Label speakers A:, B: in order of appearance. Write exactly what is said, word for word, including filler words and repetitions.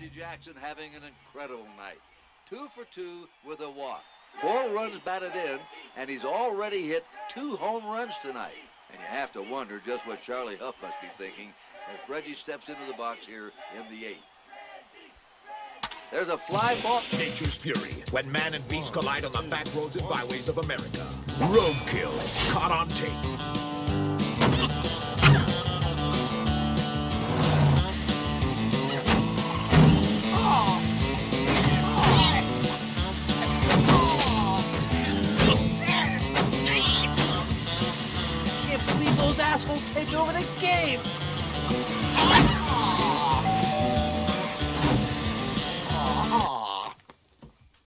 A: Reggie Jackson having an incredible night. Two for two with a walk. Four runs batted in, and he's already hit two home runs tonight. And you have to wonder just what Charlie Huff must be thinking as Reggie steps into the box here in the eighth. There's a fly ball.
B: Nature's fury, when man and beast collide on the back roads and byways of America. Roadkill, caught on tape.
C: Can't believe those assholes take over the game.